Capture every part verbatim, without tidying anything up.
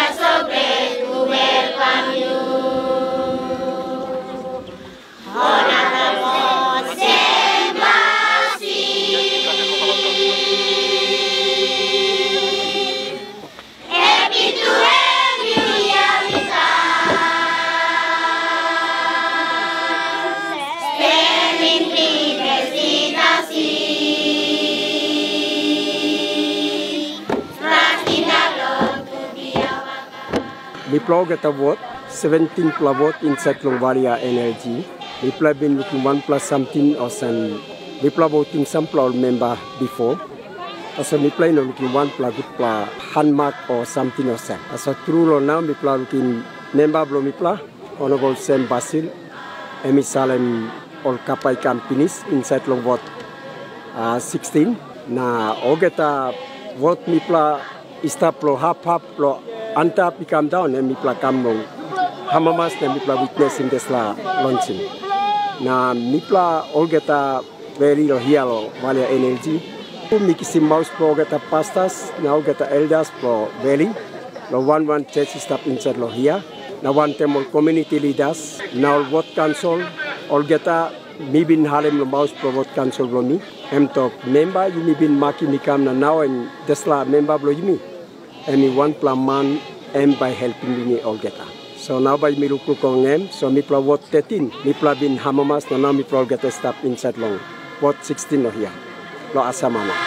are so great to welcome you. Honorable Basil, happy to have you here with us. Standing in presidency, trusting the Lord to be our God. We plug at a vote, seventeen plus vote inside Waria L L G. We play been looking one plus something or some. We play voting some plus member before. Also we play no looking one plus good plus hand mark or something or some. Also true now we play looking member blo we play. Honorable Sam Basil, Emi Salem all kapai companies inside long vote uh, sixteen. Na ogeta vote mi play istap plo half half plo anta become down and mi play come long. Hamamas na mi play witness in this la launching. Na mipla olgeta very lo hialo Waria L L G. Mikisi mouse pro geta pastas na olgeta elders pro very lo one one church stop inside lo here. Na one temple community leaders na vote council olgeta mibin halem lo mouse pro vote council lo mi. Em to member you mibin maki mikam na now and desla member lo yumi. Emi one plan man em by helping me olgeta. So now by me look kong em, so me pla vote thirteen, me pla bin hamamas, na now me pla get a stop inside long. Vote sixteen no here, lo Asama na.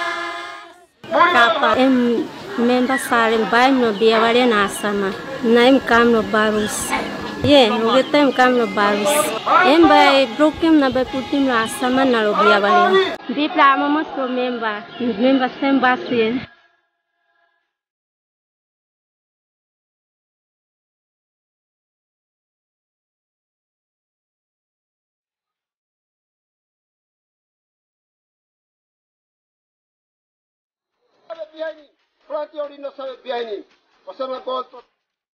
Kapa em member sarim bay no biya Waria na Asama, na em kam no barus. Ye, no get em kam no barus. Em bay brokem na bay putim lo Asama na lo biya Waria. Di pla hamamas lo member, member sem Basil. Behind him. Front your no sabe behind him. Pasama call to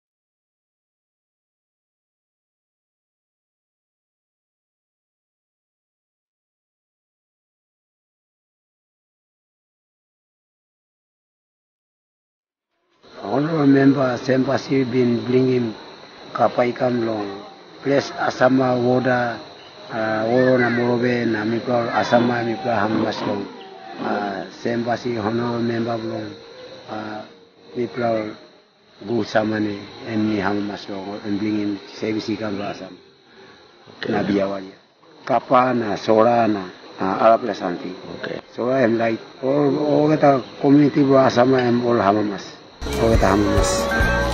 Honorable member Sam Basil been bringing kapai kam long. Place Asama Woda, Oro na Morobe na mipla Asama mipla hamas long. Sam Basil honorable member long. Mipla gu samane and ni hamas long and bringing service kam lo Asam. Na biya Waria. Kapa na sora na Arab la santi. Okay. So I am like all all the community lo Asama am all hamas. Oh, tahamas.